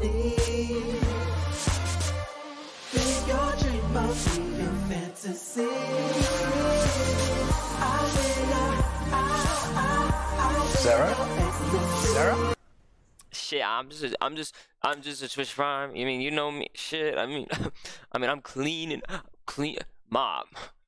Live your dream of living fantasy. Sarah? Sarah? Shit, I'm just a Twitch Prime. I mean, you know me. Shit, I mean, I'm clean. Mom.